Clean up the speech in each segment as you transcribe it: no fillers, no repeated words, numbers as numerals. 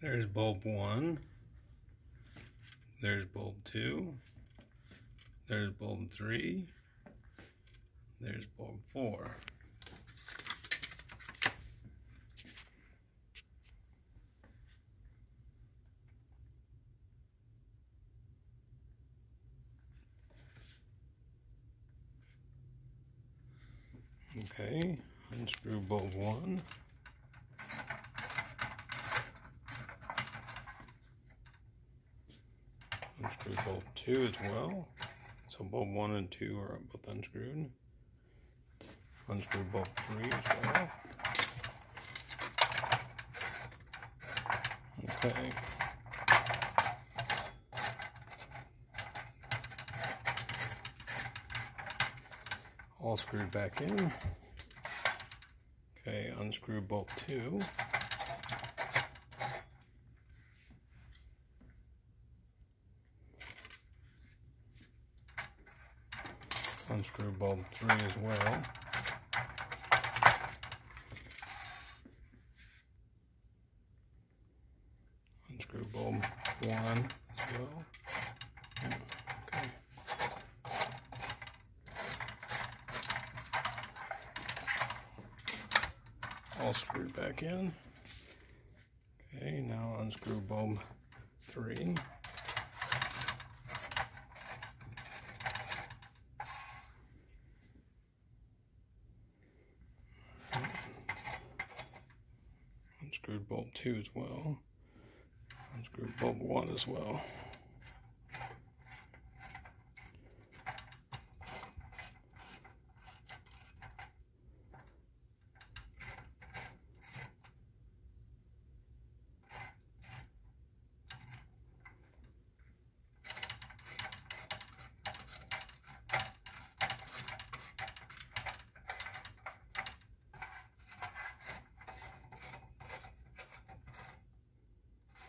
There's bulb 1. There's bulb 2. There's bulb 3. There's bulb 4. Okay, unscrew bulb 1. Unscrew bulb 2 as well. So bulb 1 and 2 are both unscrewed. Unscrew bulb 3 as well. Okay. All screwed back in. Okay, unscrew bulb 2. Unscrew bulb 3 as well. Unscrew bulb 1 as well. Okay. All screwed back in. Okay, now unscrew bulb 3. Unscrewed bulb 2 as well. Unscrew bulb 1 as well.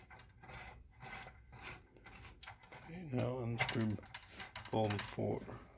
Now unscrew bulb 4.